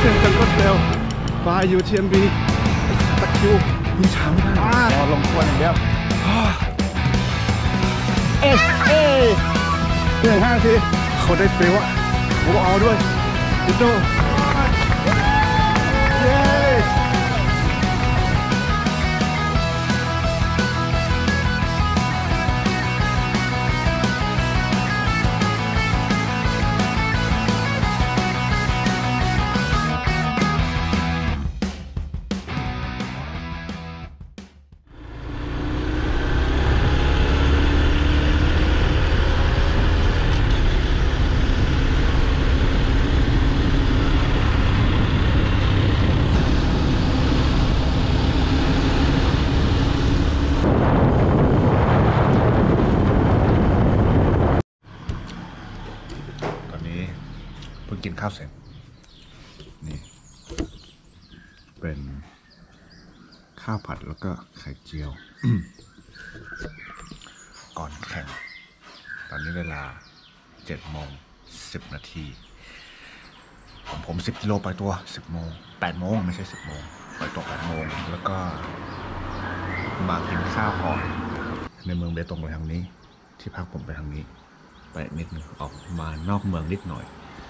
เซนจังก็เซลบายยูทีเอ็มบีตะคิวมีช้างได้รอลงควนอย่างเดียวเอ๊ะเหนื่อย5 นาทีเขาได้เปรี้ยวอะผมเอาด้วยดิโต้เย้กินข้าวเสร็จนี่เป็นข้าวผัดแล้วก็ไข่เจียว ก่อนแข่งตอนนี้เวลา7:10 นาทีผม10 กิโลไปตัว10 โมง8 โมงไม่ใช่10 โมงไปตัว8 โมงแล้วก็มากินข้าวก่อนในเมืองเบตงไปทางนี้ที่พักผมไปทางนี้ไปนิดนึงออกมานอกเมืองนิดหน่อย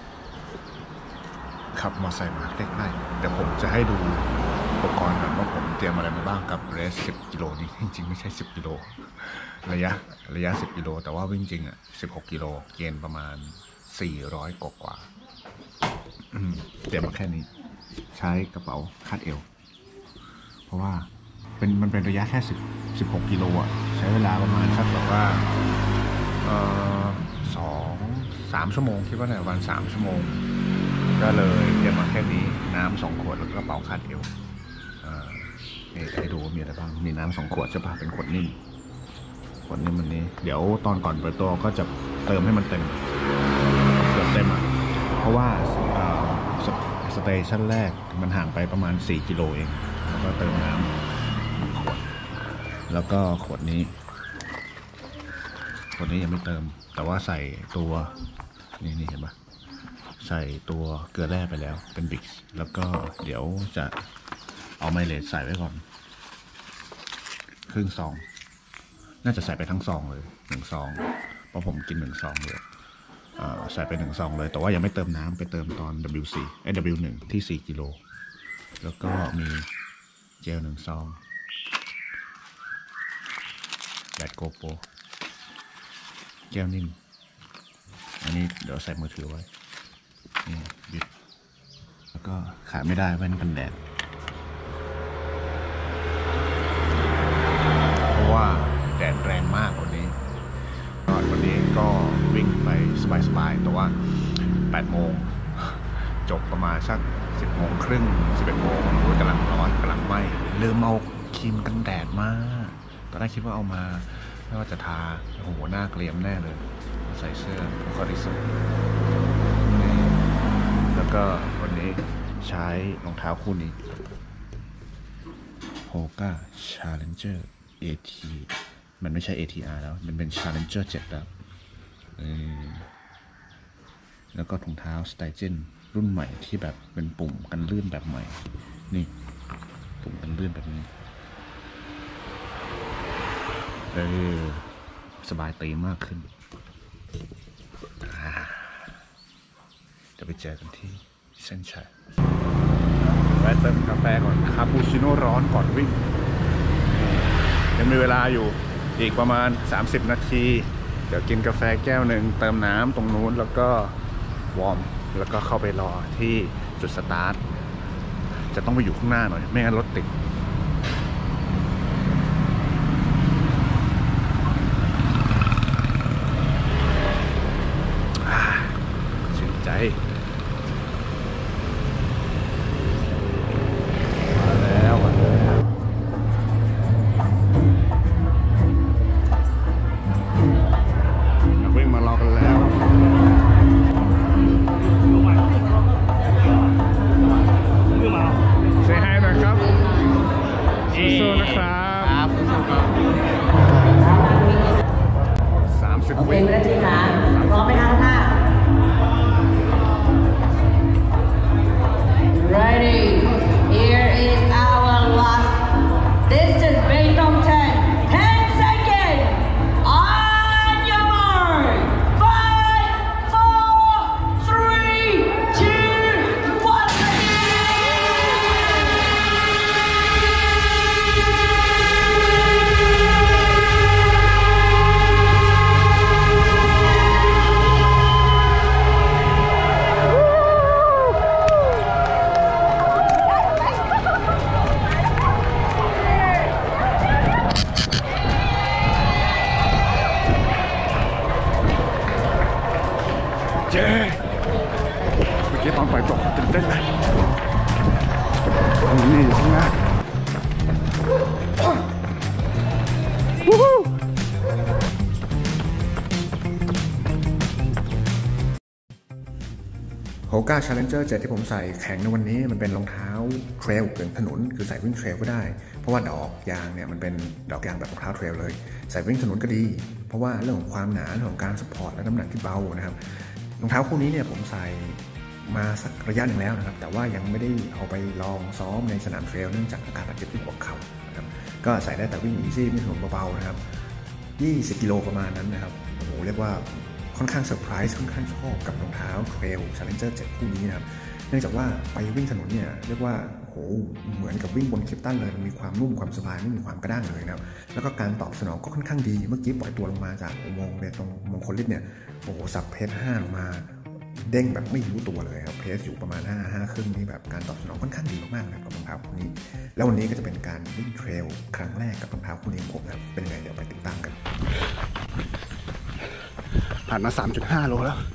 ขับมอเตอร์ไซค์มาใกล้ๆเดี๋ยวผมจะให้ดูอุปกรณ์ก่อนว่าผมเตรียมอะไรมาบ้างกับเรส10 กิโลนี้จริงๆไม่ใช่10 กิโลระยะ10 กิโลแต่ว่าวิ่งจริงอ่ะ16 กิโลเกณฑ์ประมาณ400 กว่าเตรียมมาแค่นี้ใช้กระเป๋าคาดเอวเพราะว่ามันเป็นระยะแค่16 กิโลอ่ะใช้เวลาประมาณสักแบบว่า2-3 ชั่วโมงคิดว่าในวัน3 ชั่วโมงก็เลยเตรียมมาแค่นี้น้ำ2 ขวดแล้วก็กระเป๋าคาดเอวนี่ให้ดูว่ามีอะไรบ้างมีน้ำ2 ขวดใช่ปะเป็นขวดนิ่มมันนี้เดี๋ยวตอนก่อนเปิดตัวก็จะเติมให้มันเต็มเกือบเต็มอ่ะเพราะว่าสเตชันแรกมันห่างไปประมาณ4 กิโลเองแล้วก็เติมน้ำ1 ขวดแล้วก็ขวดนี้ยังไม่เติมแต่ว่าใส่ตัวนี่เห็นปะใส่ตัวเกลือแร่ไปแล้วเป็นบิ๊กแล้วก็เดี๋ยวจะเอาไมเลสใส่ไว้ก่อนครึ่งซองน่าจะใส่ไปทั้งซองเลย1 ซองเพราะผมกิน1 ซองเลยใส่ไป1 ซองเลยแต่ว่ายังไม่เติมน้ำไปเติมตอน W1 ที่4 กิโลแล้วก็มีเจล1 ซองแบตโกโปรแก้วนิ่มอันนี้เดี๋ยวใส่มือถือไว้นี่บิดแล้วก็ขาดไม่ได้แว่นกันแดดเพราะว่าแดดแรงมากวันนี้ก็วิ่งไปสบายๆแต่ว่า8 โมงจบประมาณสัก10 โมงครึ่ง11 โมงกำลังร้อนกำลังไหม้ลืมเอาครีมกันแดดมาตอนแรกคิดว่าเอามาไม่ว่าจะทาโอ้โหหน้าเกรียมแน่เลยใส่เสื้อคอริสุแล้วก็วันนี้ใช้รองเท้าคู่นี้ Hoka Challenger AT มันไม่ใช่ ATR แล้วมันเป็น Challenger 7 แล้วก็ถุงเท้า Steigen รุ่นใหม่ที่แบบเป็นปุ่มกันลื่นแบบใหม่นี่ปุ่มกันลื่นแบบนี้สบายตีมากขึ้นจะไปเจอกันที่เส้นชัยแวะเติมกาแฟก่อนคาปูชิโน่ร้อนก่อนวิ่งยังมีเวลาอยู่อีกประมาณ30 นาทีเดี๋ยวกินกาแฟแก้วหนึ่งเติมน้ำตรงนู้นแล้วก็วอร์มแล้วก็เข้าไปรอที่จุดสตาร์ทจะต้องไปอยู่ข้างหน้าหน่อยไม่งั้นรถติดใจมาแล้วนักวิ่งมารอกันแล้วเซฮายหน่อยครับสู้ๆนะครับ30 วินาทีค่ะพร้อมไหมคะท่านเมื่อกี้ตอนปล่อยตกตื่นเต้นเลยนี่อยู่ข้างหน้าโฮก้า Challenger 7ที่ผมใส่แข่งในวันนี้มันเป็นรองเท้าเทรลเกินถนนคือใส่วิ่งเทรลก็ได้เพราะว่าดอกยางเนี่ยมันเป็นดอกยางแบบรองเท้าเทรลเลยใส่วิ่งถนนก็ดีเพราะว่าเรื่องของความหนาเรื่องของการสปอร์ตและน้ำหนักที่เบานะครับรองเท้าคู่นี้เนี่ยผมใส่มาสักระยะหนึ่งแล้วนะครับแต่ว่ายังไม่ได้เอาไปลองซ้อมในสนามเทรลเนื่องจากอาการบาดเจ็บที่หัวเข่านะครับก็ใส่ได้แต่วิ่งอีซี่วิ่งถนนเบาๆนะครับ20 กิโลประมาณนั้นนะครับโอ้โหเรียกว่าค่อนข้างเซอร์ไพรส์ค่อนข้างชอบกับรองเท้าเทรล Challenger 7 คู่นี้นะครับเนื่องจากว่าไปวิ่งถนนเนี่ยเรียกว่าโหเหมือนกับวิ่งบนเคปตันเลยมันมีความนุ่มความสบายไม่มีความกระด้างเลยนะครับแล้วก็การตอบสนองก็ค่อนข้างดีเมื่อกี้ปล่อยตัวลงมาจากอุโมงค์ตรงมงคลฤทธิ์เนี่ยโอ้โหสับเพจ5ลงมาเด้งแบบไม่รู้ตัวเลยครับเพจอยู่ประมาณ5ครึ่งนี่แบบการตอบสนองค่อนข้างดีมากๆเลยกับรองเท้าคู่นี้แล้ววันนี้ก็จะเป็นการวิ่งเทรลครั้งแรกกับรองเท้าคู่นี้ของผมนะครับเป็นไงเดี๋ยวไปติดตามกันผ่านมา 3.5 โลแล้ว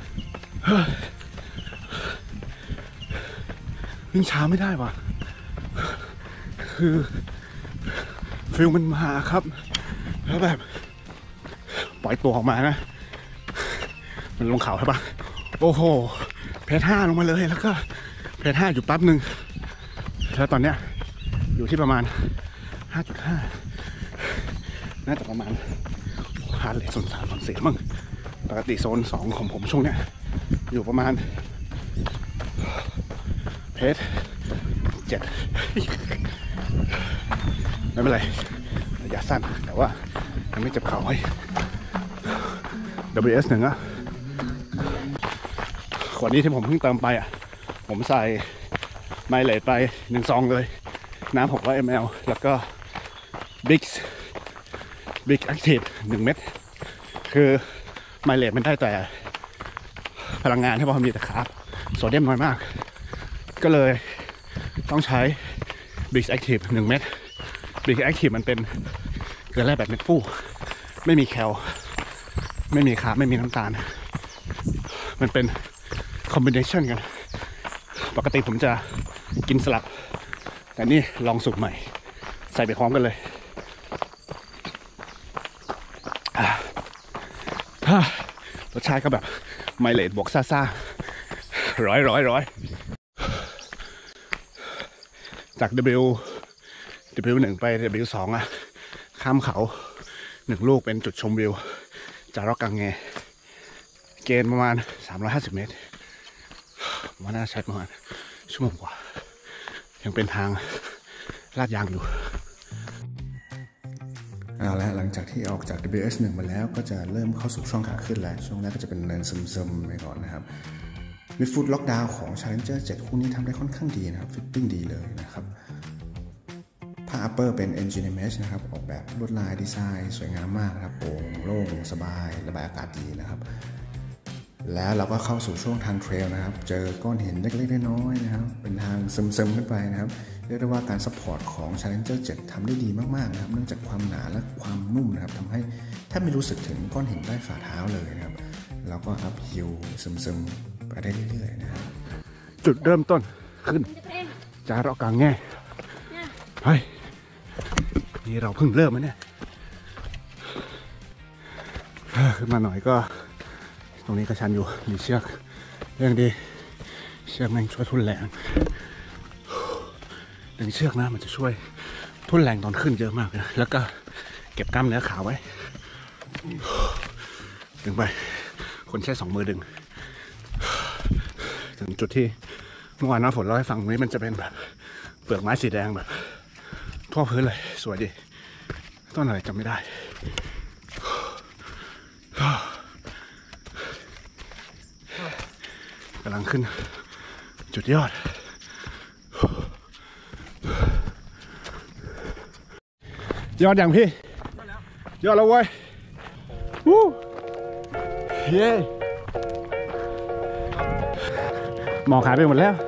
วิ่งช้าไม่ได้ว่ะคือฟิลมันมาครับแล้วแบบปล่อยตัวออกมานะมันลงเขาใช่ปะโอ้โหเพจ5ลงมาเลยแล้วก็เพจ5อยู่แป๊บหนึ่งแล้วตอนเนี้ยอยู่ที่ประมาณ 5.5 น่าจะประมาณฮาร์ดเรทโซน3 โซน 4มั้งปกติโซน2ของผมช่วงเนี้ยอยู่ประมาณเพจ7ไม่เป็นไรระยะสั้นแต่ว่ายังไม่เจ็บเข่าไว้ WS 1อะขวดนี้ที่ผมเพิ่งเติมไปอ่ะผมใส่ไมเลจไป1 ซองเลยน้ำ600 ml แล้วก็ Big Active 1 เม็ดคือไมเลจมันได้แต่พลังงานที่พอมีแต่คาร์บโซเดียมน้อยมากก็เลยต้องใช้ Big Active 1 เม็ด Big Active มันเป็นเกลือแร่แบบเม็ดฟูไม่มีแคลไม่มีคาร์บไม่มีน้ำตาลมันเป็นคอมบิเนชันกันปกติผมจะกินสลับแต่นี่ลองสูตรใหม่ใส่ไปพร้อมกันเลยรสชาติก็แบบไมเลจบวกซ่าร้อยจาก W1 ไป W2 อ่ะข้ามเขา1 ลูกเป็นจุดชมวิวจารอกกังเงเกณฑ์ประมาณ350 เมตรว่าน่าใช้ประมาณชั่วโมงกว่ายังเป็นทางลาดยางอยู่เอาละหลังจากที่ออกจาก WS1 มาแล้วก็จะเริ่มเข้าสู่ช่องขาขึ้นแล้วช่วงแรกก็จะเป็นเนินซึมๆไปก่อนนะครับมิดฟุตล็อกดาวน์ของ Challenger 7 คู่นี้ทำได้ค่อนข้างดีนะครับฟิตติ้งดีเลยนะครับผ้า upper เป็น engineered mesh นะครับออกแบบลวดลายดีไซน์สวยงามมากนะครับโปร่งโล่งสบายระบายอากาศดีนะครับแล้วเราก็เข้าสู่ช่วงทางเทรลนะครับเจอก้อนหินเล็กๆน้อยๆนะครับเป็นทางซึมๆขึ้นไปนะครับเรียกได้ว่าการซัพพอร์ตของ Challenger 7 ทำได้ดีมากๆนะครับเนื่องจากความหนาและความนุ่มนะครับทำให้แทบไม่รู้สึกถึงก้อนหินใต้ฝ่าเท้าเลยนะครับแล้วก็อัพฮิลซึมๆไปได้เรื่อยๆนะครับจุดเริ่มต้นขึ้นจารอกกังแง่เฮ้ยนี่เราเพิ่งเริ่มนะเนี่ยขึ้นมาหน่อยก็ตรงนี้ก็ชันอยู่มีเชือกเรื่องดีเชือกมันช่วยทุ่นแรงดึงเชือกนะมันจะช่วยทุ่นแรงตอนขึ้นเยอะมากนะแล้วก็เก็บกล้ามเนื้อขาไว้ดึงไปคนใช้2 มือดึงถึงจุดที่เมื่อวานน้าฝนเล่าให้ฟังนี้มันจะเป็นแบบเปลือกไม้สีแดงแบบทั่วพื้นเลยสวยดีต้นอะไรจำไม่ได้กำลังขึ้นจุดยอดยอดอย่างพี่ยอดแล้วเว้ยวู้เย้หมอกหายไปหมดแล้ว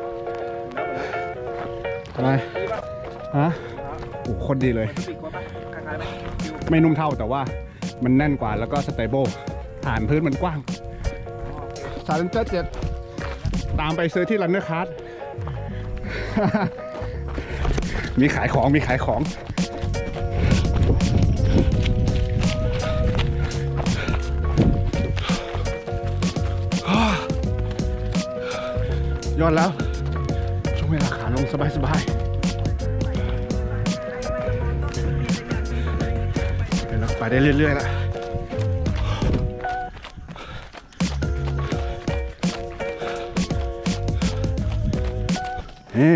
อะไรฮะโอ้โคตรดีเลยไม่นุ่มเท่าแต่ว่ามันแน่นกว่าแล้วก็สเตเบิลฐานพื้นมันกว้างChallenger 7 ตามไปซื้อที่รันเนอร์คาร์ด มีขายของมีขายของยอดแล้วช่วงเวลาขาลงสบายๆเราไปได้เรื่อยๆแล้วนี่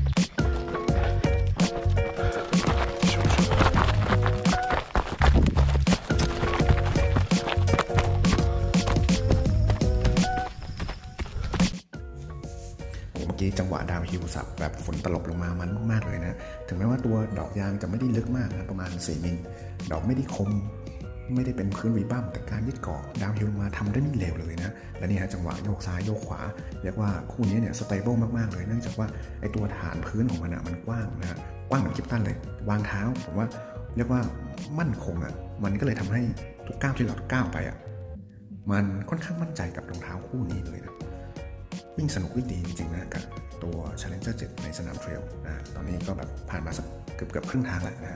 จังหวะดาวฮิลสับแบบฝนตลบลงมามันมากเลยนะถึงแม้ว่าตัวดอกยางจะไม่ได้ลึกมากนะประมาณ4 มิลดอกไม่ได้คมไม่ได้เป็นพื้นวีบัมแต่การยึดเกาะดาวฮิลมาทำได้ไม่เลวเลยนะและนี่ฮะจังหวะโยกซ้ายโยกขวาเรียกว่าคู่นี้เนี่ยสเตเบิลมากๆเลยเนื่องจากว่าไอตัวฐานพื้นของมันมันกว้างนะฮะกว้างเหมือนคิปตันเลยวางเท้าผมว่าเรียกว่ามั่นคงมันก็เลยทำให้ทุกก้าวที่เราก้าวไปมันค่อนข้างมั่นใจกับรองเท้าคู่นี้เลยนะวิ่งสนุกวิ่งดีจริงๆนะกับตัว Challenger 7 ในสนามเทรลนะตอนนี้ก็แบบผ่านมาสักเกือบครึ่งทางแล้วนะ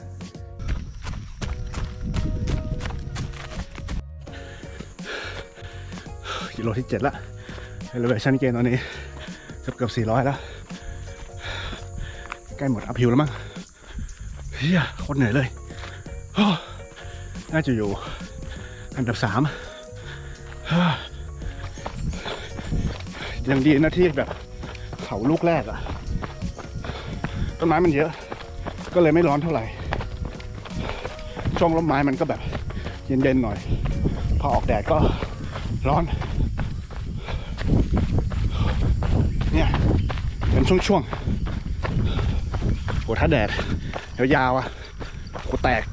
กิโลที่7แล้ว Elevation Gain ตอนนี้เกือบ400แล้วใกล้หมดอัพฮิลแล้วมั้งเฮียโคตรเหนื่อยเลยน่าจะอยู่อันดับ3ยังดีนะที่แบบเขาลูกแรกต้นไม้มันเยอะก็เลยไม่ร้อนเท่าไหร่ช่วงร่มไม้มันก็แบบเย็นๆหน่อยพอออกแดดก็ร้อนเนี่ยเป็นช่วงๆโหถ้าแดดยาวๆกูแตก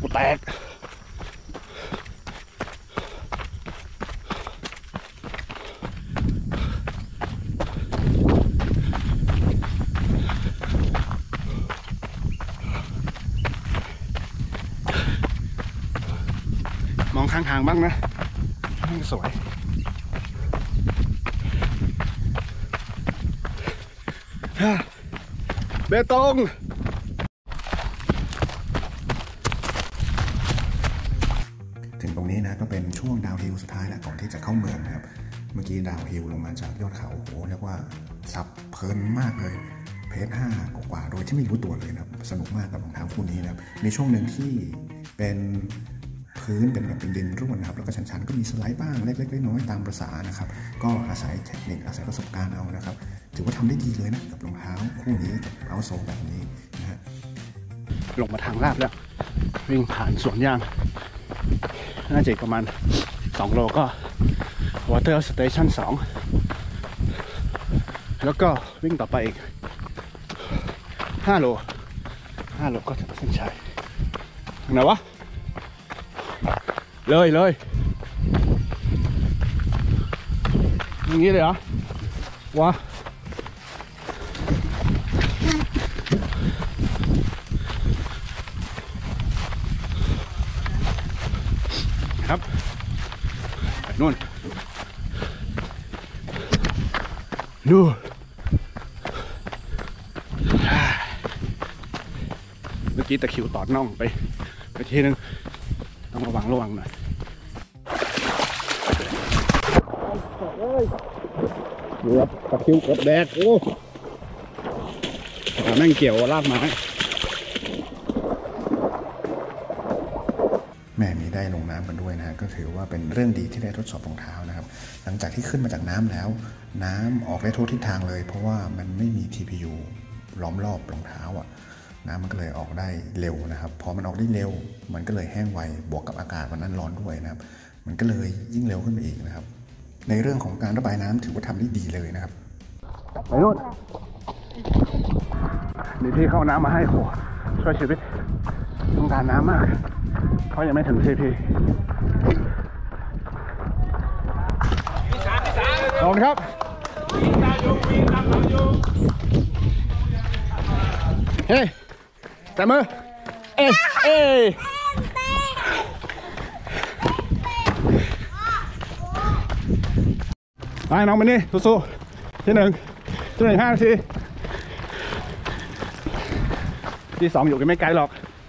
มองข้างทางบ้างนะสวยเบตงถึงตรงนี้นะก็เป็นช่วงดาวฮิลสุดท้ายแล้วก่อนที่จะเข้าเมืองนะครับเมื่อกี้ดาวฮิลลงมาจากยอดเขาโอ้เรียกว่าสับเพลินมากเลยเพจ5 กว่าโดยที่ไม่รู้ตัวเลยนะสนุกมากกับรองเท้าคู่นี้นะครับในช่วงหนึ่งที่เป็นพื้นเป็นแบบเป็นดินร่วนนะครับแล้วก็ชันๆก็มีสไลด์บ้างเล็กๆน้อยๆตามประสานะครับก็อาศัยเทคนิคอาศัยประสบการณ์เอานะครับถือว่าทำได้ดีเลยนะกับรองเท้าคู่นี้กับเอาโซแบบนี้นะฮะลงมาทางลาดแล้ววิ่งผ่านสวนยางน่าจะประมาณ2 โลก็ Water Station 2แล้วก็วิ่งต่อไปอีก5 โลก็จะถึงเส้นชัยทางไหนวะเลยอย่างนี้เลยเหรอวะครับไปนู่นดูเมื่อกี้ตะคริวตอดน่องไปทีนึงต้องระวังหน่อยเดี๋ยวตะคริวกดแดกโอ้แม่งเกี่ยวลากไม้แม่มีได้ลงน้ำกันด้วยนะก็ถือว่าเป็นเรื่องดีที่ได้ทดสอบรองเท้านะครับหลังจากที่ขึ้นมาจากน้ำแล้วน้ำออกได้ทุกทิศทางเลยเพราะว่ามันไม่มี TPU ล้อมรอบรองเท้าน้ำมันก็เลยออกได้เร็วนะครับพอมันออกได้เร็วมันก็เลยแห้งไวบวกกับอากาศวันนั้นร้อนด้วยนะครับมันก็เลยยิ่งเร็วขึ้นไปอีกนะครับในเรื่องของการระบายน้ำถือว่าทำได้ดีเลยนะครับไปนู่นมีพี่เข้าน้ำมาให้โหช่วยชีวิตต้องการน้ำมากเพราะยังไม่ถึง CP ขอบคุณครับเฮ้ยแต่มือเอ้ไปน้องมานี่สู้ที่หนึ่ง5 นาทีที่2อยู่กันไม่ไกลหรอก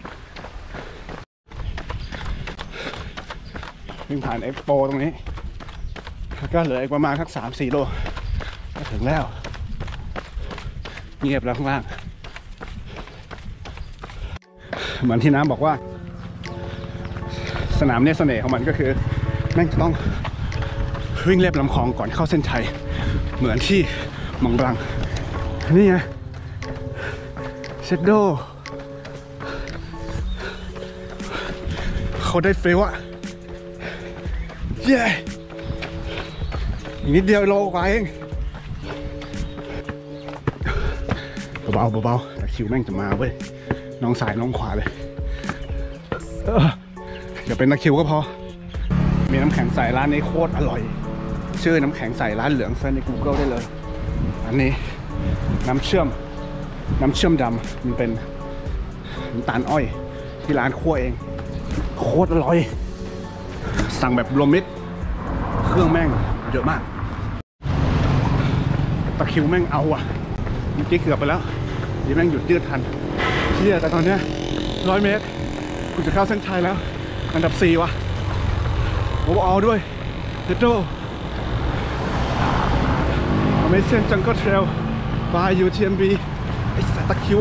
วิ่งผ่านเอ็กโปตรงนี้แล้วก็เหลืออีกประมาณสัก3-4 โลก็ถึงแล้วเงียบแล้วข้างล่างเหมือนที่น้ำบอกว่าสนามเนี่ยเสน่ห์ของมันก็คือแม่งจะต้องวิ่งเลียบลำคลองก่อนเข้าเส้นชัยเหมือนที่มองบลังนี่ไงเชดโดเขาได้ฟีลอะเย้อีกนิดเดียวโลกว่าเองเบาๆแต่คิวแม่งจะมาเว้ยน้องสายน้องขวาเลยอย่าเป็นนักคิวก็พอมีน้ำแข็งใส่ร้านนี้โคตรอร่อยชื่อน้ำแข็งใส่ร้านเหลืองเซิร์ชใน Google ได้เลยอันนี้น้ำเชื่อมดำมันเป็นน้ำตาลอ้อยที่ร้านคั่วเองโคตรอร่อยสั่งแบบรวมมิตรเครื่องแม่งเยอะมากตะคิวแม่งเอาอ่ะเมื่อกี้เกือบไปแล้วนี่แม่งหยุดยืดทันเชี่ยแต่ตอนเนี้ย100 เมตรกูจะเข้าเส้นชัยแล้วอันดับ4ว่ะโอเวอร์ออลด้วยเดโดAmazing Jungle Trail by UTMB ไอ้สัตว์ตะคิว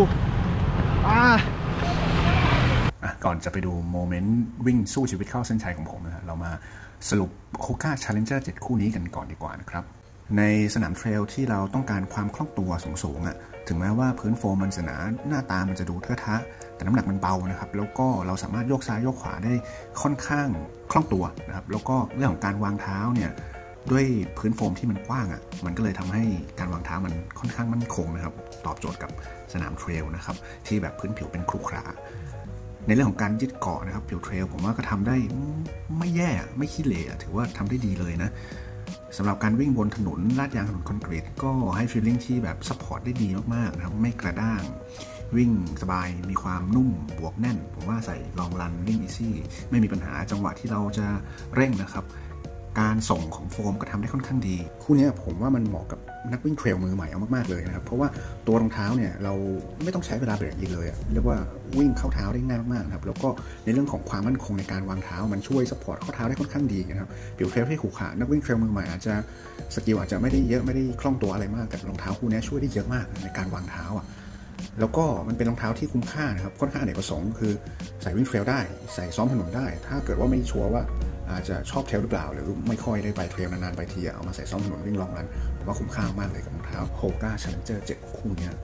ก่อนจะไปดูโมเมนต์วิ่งสู้ชีวิตเข้าเส้นชัยของผมนะฮะเรามาสรุปโคก้า Challenger 7 คู่นี้กันก่อนดีกว่านะครับในสนามเทรลที่เราต้องการความคล่องตัวสูงๆอ่ะถึงแม้ว่าพื้นโฟมมันจะหนาหน้าตามันจะดูเทอะทะแต่น้ำหนักมันเบานะครับแล้วก็เราสามารถโยกซ้ายโยกขวาได้ค่อนข้างคล่องตัวนะครับแล้วก็เรื่องของการวางเท้าเนี่ยด้วยพื้นโฟมที่มันกว้างอ่ะมันก็เลยทำให้การวางเท้ามันค่อนข้างมั่นคงนะครับตอบโจทย์กับสนามเทรลนะครับที่แบบพื้นผิวเป็นครุขระในเรื่องของการยึดเกาะนะครับผิวเทรลผมว่าก็ทำได้ไม่แย่ไม่ขี้เหร่ถือว่าทำได้ดีเลยนะสำหรับการวิ่งบนถนนลาดยางถนนคอนกรีตก็ให้ฟีลลิ่งที่แบบซัพพอร์ตได้ดีมากๆนะครับไม่กระด้างวิ่งสบายมีความนุ่มบวกแน่นผมว่าใส่ลองรันวิ่งอีซี่ไม่มีปัญหาจังหวะที่เราจะเร่งนะครับการส่งของโฟมก็ทำได้ค่อนข้างดีคู่นี้ผมว่ามันเหมาะกับนักวิ่งเทรลมือใหม่เอามากๆเลยนะครับเพราะว่าตัวรองเท้าเนี่ยเราไม่ต้องใช้เวลาเบรกยิงเลยเรียกว่าวิ่งเข้าเท้าได้ง่ายมากๆครับแล้วก็ในเรื่องของความมั่นคงในการวางเท้ามันช่วยซัพพอร์ตข้อเท้าได้ค่อนข้างดีนะครับผิวเทรลที่ขรุขระนักวิ่งเทรลมือใหม่อาจจะสกิลอาจจะไม่ได้เยอะไม่ได้คล่องตัวอะไรมากแต่รองเท้าคู่นี้ช่วยได้เยอะมากในการวางเท้าแล้วก็มันเป็นรองเท้าที่คุ้มค่านะครับค่อนข้างอเนกประสงค์คือใส่วิ่งเทรลได้ใส่ซ้อมถนนได้ถ้าเกิดว่าไม่ชัวร์ว่าอาจจะชอบเทรลหรือเปล่าหรือไม่ค่อยได้ไปเทรลนานๆไปทีเอามาใส่ซ้อมถนนวิ่งลองรันผมว่าคุ้มค่ามากเลยกับรองเท้า Hoka Challenger 7 คู่นี้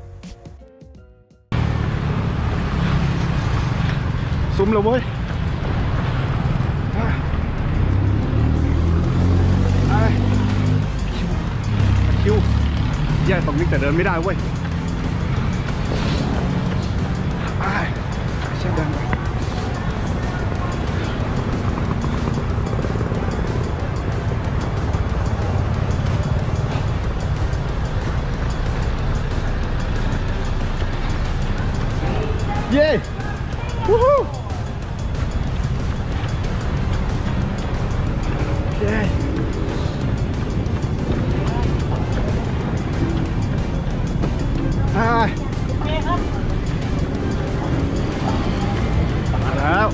ซุ้มเลยเว้ยคิวแย่ตรงนี้แต่เดินไม่ได้เว้ยเช่นเดิมเย้วู้ฮู้เย้มาแล้ว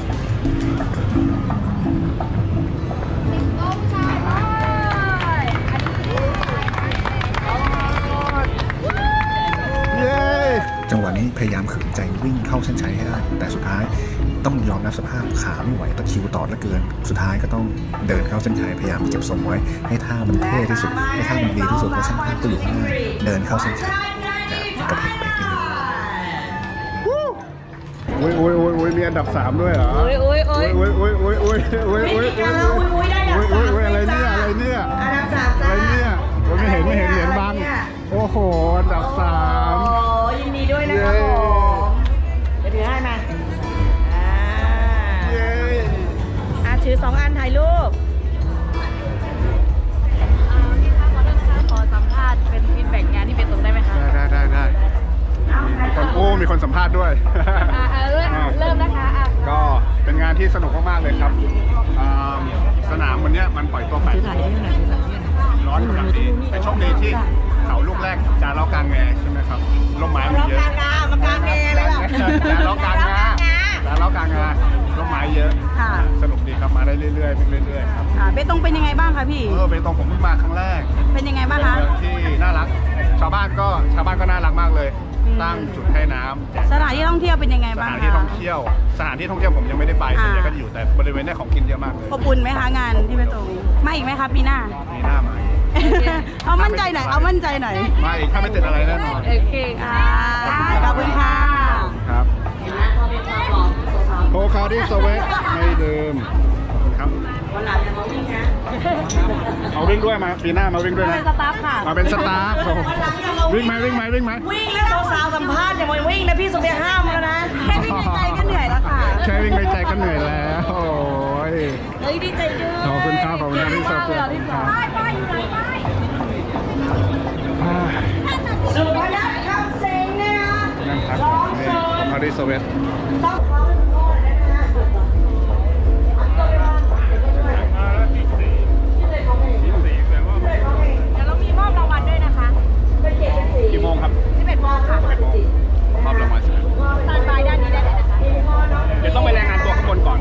จังหวะนี้พยายามขืนใจวิ่งเข้าเส้นชัยให้ได้แต่สุดท้ายต้องยอมรับสภาพขาไม่ไหวตะคิวต่อเหลือเกินสุดท้ายก็ต้องเดินเข้าเส้นชัยพยายามเก็บทรงไว้ให้ท่ามันเท่ที่สุดให้ท่ามันดีที่สุดเพราะช่างภาพก็อยู่ข้างหน้าเดินเข้าเส้นชัยกระเพกไปนิดนึงโอ้ยมีอันดับ3ด้วยเหรอโอ้ยอะไรเนี่ยอันดับ3อะไรเนี่ยไม่เห็นเหรียญบังโอ้โหอันดับ3 โอ้ยินดีด้วยนะครับผมจะถือให้มาถือ2 อันถ่ายรูปพี่คะขอเริ่มค่ะขอสัมภาษณ์เป็นฟีดแบ็กงานที่เป็นตรงได้ไหมคะได้มีคนสัมภาษณ์ด้วยเริ่มนะคะก็เป็นงานที่สนุกมากๆเลยครับสนามวันนี้มันปล่อยตัวไปร้อนกำลังดีเป็นโชคดีที่เขาลูกล้อกลางแงใช่ไหมครับร่มไม้มีเยอะมากลางแงเลยล่ะร้านล้อกลางงาร้านล้อกลางงาร่มไม้เยอะค่ะสนุกดีครับมาได้เรื่อยๆเรื่อยๆครับเบตงเป็นยังไงบ้างคะพี่เบตงผมเพิ่งมาครั้งแรกเป็นยังไงบ้างคะเมืองที่น่ารักชาวบ้านก็น่ารักมากเลย ตั้งจุดให้น้ำสถานที่ท่องเที่ยวเป็นยังไงสบ้างถานคะที่ท่องเที่ยวผมยังไม่ได้ไปส่วนใหญ่ก็จะอยู่แต่บริเวณนี้ของกินเยอะมากเลยอบอุ่นไหมคะงานที่เบตงมาอีกไหมคะปีหน้ามีหน้ามาเอามั่นใจหน่อยมาอีกถ้าไม่ติดอะไรแน่นอนโอเคค่ะขอบคุณค่ะครับโพคาริสเวทไม่ดื่มครับเอาวิ่งด้วยมาปีหน้ามาวิ่งด้วยนะเป็นสตาฟค่ะมาเป็นสตาฟวิ่งไหมวิ่งแล้วสาวๆสัมภาษณ์อย่ามาวิ่งนะพี่สุเบียห้ามแล้วนะแค่วิ่งในใจก็เหนื่อยแล้วค่ะแค่วิ่งในใจก็เหนื่อยแล้วโอ้ยเฮ้ยดีใจด้วยขอบคุณครับที่สนับสนุนครับสุภาพนักคำเซ็งเนี่ยนะนั่งพักนี่โพคาริสเวทต้องขอโทษนะคะเดี๋ยวเรามีมอบรางวัลด้วยนะคะกี่โมงครับ 11 โมงค่ะมอบรางวัลสแตนบายด้านนี้ได้เลยนะคะเดี๋ยวต้องไปรายงานตัวข้างบนก่อน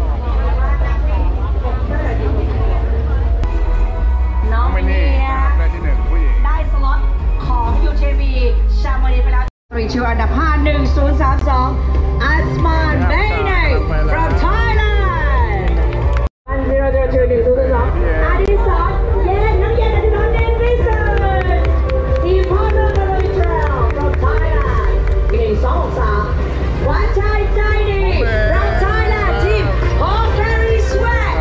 น้องไม่เมีนี่ยได้ที่หนึ่งผู้หญิงได้สล็อตของ UTV ชาโมนีไปแล้วรีชิวอันดับ 51032 อัสมานเบเน่ from Thailand 1002 อดิศรเย็นน้ำเย็นอดิศรเดนริสันทีมพ่อเมืองการวิทยา from Thailand 1263หวานใจใจดี from Thailand ทีม Home Carry Swag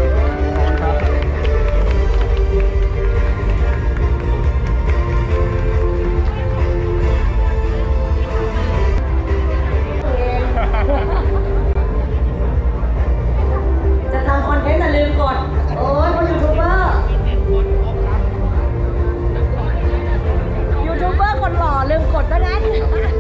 จะทำคอนเทนต์แต่ลืมกด โอ้ยคนยูทูบเบอร์คนหล่อลืมกดซะงั้น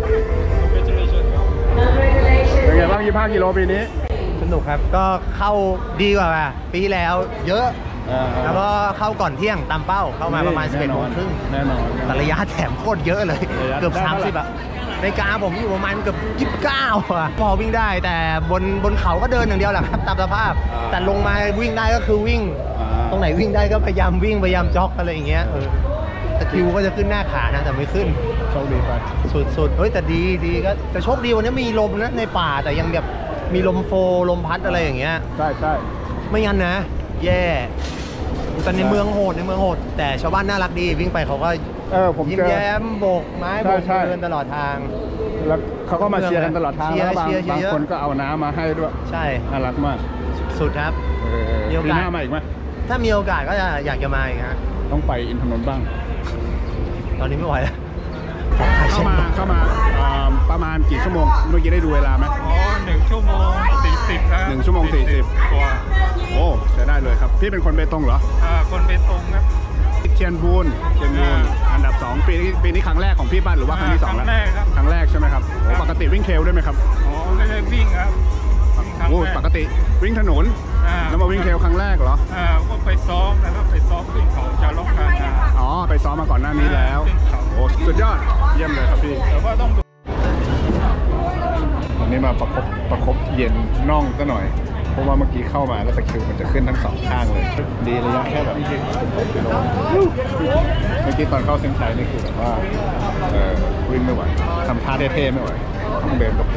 เป็นไงบ้าง25 กิโลปีนี้สนุกครับ ก็เข้าดีกว่าปีที่แล้วเยอะ แล้วก็เข้าก่อนเที่ยงตามเป้าเข้ามาประมาณ 11 โมงครึ่งแน่นอนแต่ระยะแถมโคตรเยอะเลย เกือบ 30อ่ะในกาผมอยู่ประมาณเกือบ29อ่ะพอวิ่งได้แต่บนเขาก็เดินอย่างเดียวแหละครับตามสภาพ แต่ลงมาวิ่งได้ก็คือวิ่ง ตรงไหนวิ่งได้ก็พยายามวิ่งพยายามจ็อกอะไรอย่างเงี้ยแต่คิวก็จะขึ้นหน้าขานะแต่ไม่ขึ้นโชคดีไปสุดเฮ้ยแต่ดีก็แต่โชคดีวันนี้มีลมนะในป่าแต่ยังแบบมีลมโฟลมพัดอะไรอย่างเงี้ยใช่ไม่งั้นนะ แย่แต่ในเมืองโหดแต่ชาวบ้านน่ารักดีวิ่งไปเขาก็ผมยิ้มเจอแย้มโบกไม้โบกใช่เดินตลอดทางแล้วเขาก็มาเชียร์กันตลอดทางเชียร์แล้วบางเชียร์เยอะบางคนก็เอาน้ำมาให้ด้วยใช่น่ารักมากสุดครับ มีโอกาสปีหน้ามาอีกไหมถ้ามีโอกาสก็อยากจะมาอีกฮะต้องไปอินทนนท์บ้างตอนนี้ไม่ไหวแล้วเข้ามาประมาณกี่ชั่วโมงเมื่อกี้ได้ดูเวลาไหม 1 ชั่วโมง 40 ครับ 1 ชั่วโมง 40 กว่าโอ้ใช้ได้เลยครับพี่เป็นคนเบตงเหรอคนเบตงครับเทียนบูนอันดับ 2 ปีนี้ครั้งแรกของพี่บ้านหรือว่าครั้งที่ 2 แล้วครั้งแรกครับครั้งแรกใช่ไหมครับโอ้ปกติวิ่งเทรลด้วยไหมครับอ๋อ ไม่ได้วิ่งครับวิ่งครั้งโอ้แรกปกติวิ่งถนนอ่าแล้วมาวิ่งเทรลครั้งแรกเหรอก็ไปซ้อมแล้วก็ไปซ้อมวิ่งเขาจะล็อกกลางนาอ๋อไปซ้อมมาก่อนหน้านี้แล้วขึ้นเขาโอ้สุดยอดเยี่ยมเลยครับพี่แต่ว่าต้องดูวันนี้มาประคบเย็นน่องซะหน่อย เพราะว่าเมื่อกี้เข้ามาแล้วตะคริวมันจะขึ้นทั้งสองข้างเลย ดีระยะแค่แบบ16 กิโลเมื่อกี้ตอนเข้าเส้นชัยนี่คือแบบว่าวิ่งไม่ไหวทำท่าเท่ๆไม่ไหวต้องเดินกับ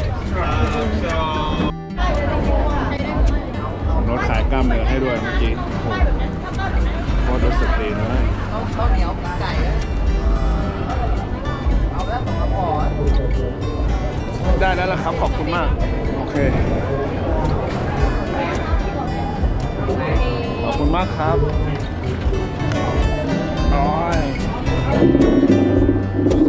โน้ตขายกล้ามเนื้อให้ด้วยเมื่อกี้โอ้โหรู้สึกดีนะได้แล้วล่ะครับ ขอบคุณมาก โอเค ขอบคุณมากครับ